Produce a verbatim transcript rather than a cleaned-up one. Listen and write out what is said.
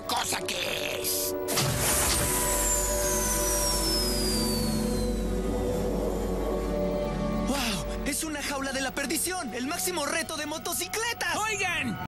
cosa que es. ¡Wow! ¡Es una jaula de la perdición! ¡El máximo reto de motocicletas! ¡Oigan!